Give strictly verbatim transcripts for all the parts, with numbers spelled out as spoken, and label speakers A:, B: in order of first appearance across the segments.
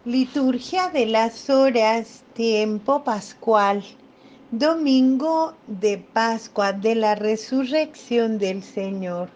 A: Liturgia de las horas, tiempo pascual, domingo de Pascua de la resurrección del Señor.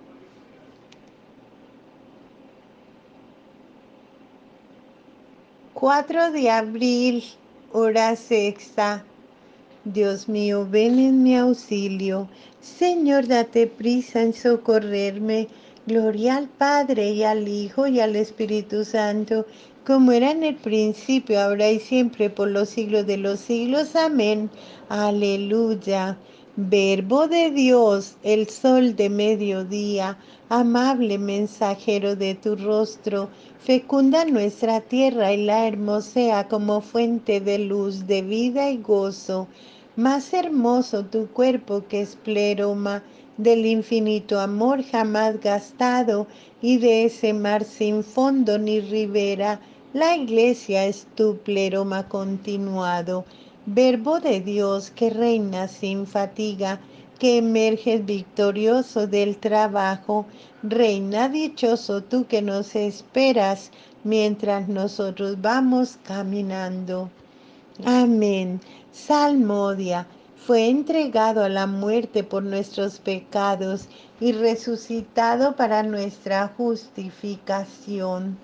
A: cuatro de abril, hora sexta. Dios mío, ven en mi auxilio. Señor, date prisa en socorrerme. Gloria al Padre y al Hijo y al Espíritu Santo, como era en el principio, ahora y siempre, por los siglos de los siglos. Amén. Aleluya. Verbo de Dios, el sol de mediodía, amable mensajero de tu rostro, fecunda nuestra tierra y la hermosea como fuente de luz, de vida y gozo. Más hermoso tu cuerpo que es pleroma del infinito amor jamás gastado, y de ese mar sin fondo ni ribera, la iglesia es tu pleroma continuado. Verbo de Dios que reina sin fatiga, que emerges victorioso del trabajo, reina dichoso tú que nos esperas mientras nosotros vamos caminando. Amén. Salmodia. Fue entregado a la muerte por nuestros pecados y resucitado para nuestra justificación.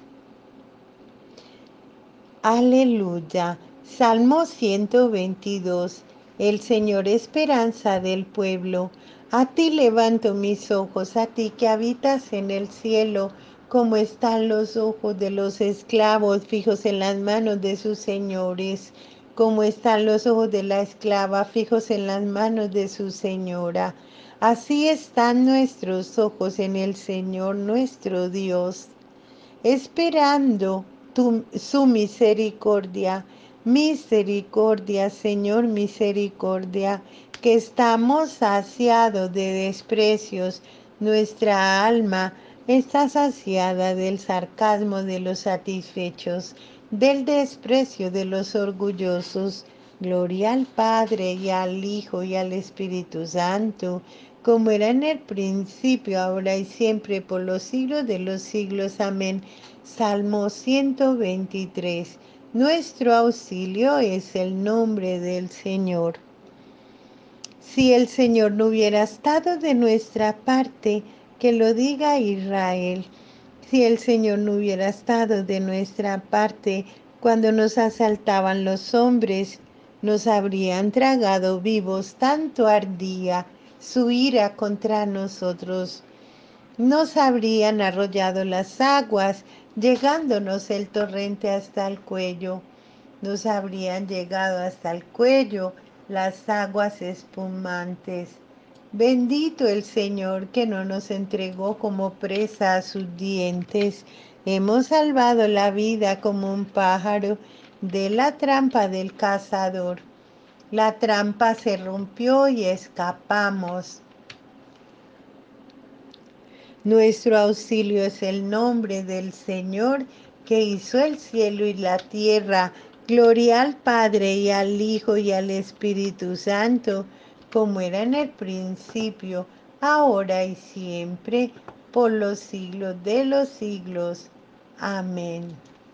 A: Aleluya. Salmo ciento veintidós. El Señor esperanza del pueblo. A ti levanto mis ojos, a ti que habitas en el cielo, como están los ojos de los esclavos fijos en las manos de sus señores, como están los ojos de la esclava fijos en las manos de su señora. Así están nuestros ojos en el Señor nuestro Dios, esperando tu, su misericordia. Misericordia, Señor, misericordia, que estamos saciados de desprecios. Nuestra alma está saciada del sarcasmo de los satisfechos, del desprecio de los orgullosos. Gloria al Padre y al Hijo y al Espíritu Santo, como era en el principio, ahora y siempre, por los siglos de los siglos. Amén. Salmo ciento veintitrés. Nuestro auxilio es el nombre del Señor. Si el Señor no hubiera estado de nuestra parte, que lo diga Israel. Si el Señor no hubiera estado de nuestra parte cuando nos asaltaban los hombres, nos habrían tragado vivos. Tanto ardía su ira contra nosotros. Nos habrían arrollado las aguas, llegándonos el torrente hasta el cuello. Nos habrían llegado hasta el cuello las aguas espumantes. Bendito el Señor que no nos entregó como presa a sus dientes. Hemos salvado la vida como un pájaro de la trampa del cazador. La trampa se rompió y escapamos. Nuestro auxilio es el nombre del Señor que hizo el cielo y la tierra. Gloria al Padre y al Hijo y al Espíritu Santo, como era en el principio, ahora y siempre, por los siglos de los siglos. Amén.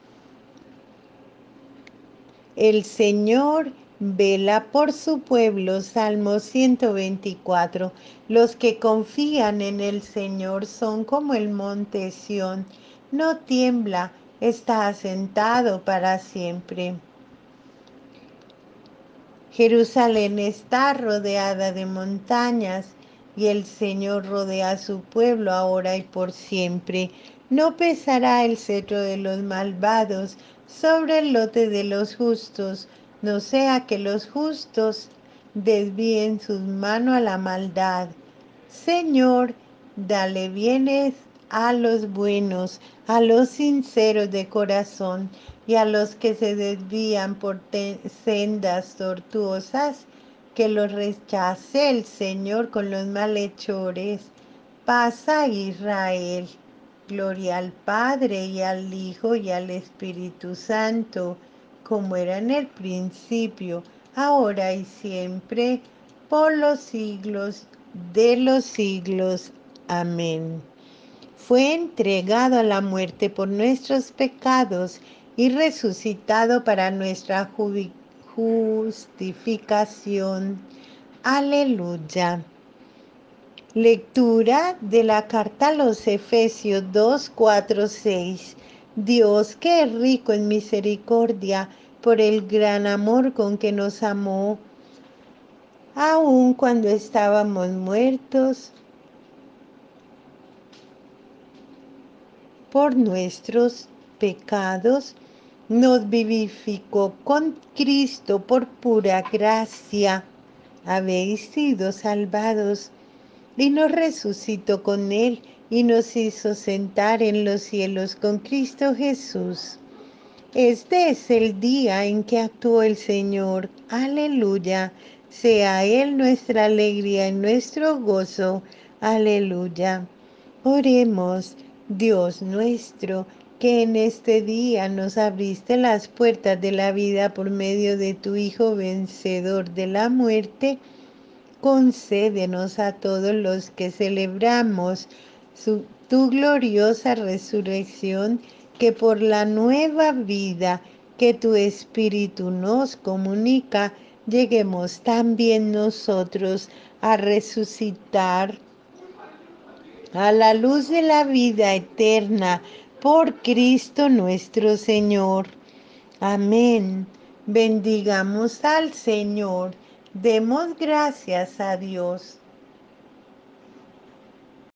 A: El Señor vela por su pueblo. Salmo ciento veinticuatro. Los que confían en el Señor son como el monte Sión. No tiembla, está asentado para siempre. Jerusalén está rodeada de montañas, y el Señor rodea a su pueblo ahora y por siempre. No pesará el cetro de los malvados sobre el lote de los justos, no sea que los justos desvíen sus manos a la maldad. Señor, dale bienes a los buenos, a los sinceros de corazón, y a los que se desvían por sendas tortuosas, que los rechace el Señor con los malhechores. Paz a Israel. Gloria al Padre y al Hijo y al Espíritu Santo, como era en el principio, ahora y siempre, por los siglos de los siglos. Amén. Fue entregado a la muerte por nuestros pecados y resucitado para nuestra justificación. Aleluya. Lectura de la carta a los Efesios dos, cuatro, seis. Dios, que es rico en misericordia, por el gran amor con que nos amó, aun cuando estábamos muertos por nuestros pecados, nos vivificó con Cristo. Por pura gracia habéis sido salvados, y nos resucitó con Él y nos hizo sentar en los cielos con Cristo Jesús. Este es el día en que actuó el Señor. Aleluya. Sea Él nuestra alegría y nuestro gozo. Aleluya. Oremos. Dios nuestro, que en este día nos abriste las puertas de la vida por medio de tu Hijo vencedor de la muerte, concédenos a todos los que celebramos su, tu gloriosa resurrección, que por la nueva vida que tu Espíritu nos comunica, lleguemos también nosotros a resucitar a la luz de la vida eterna por Cristo nuestro Señor. Amén. Bendigamos al Señor. Demos gracias a Dios.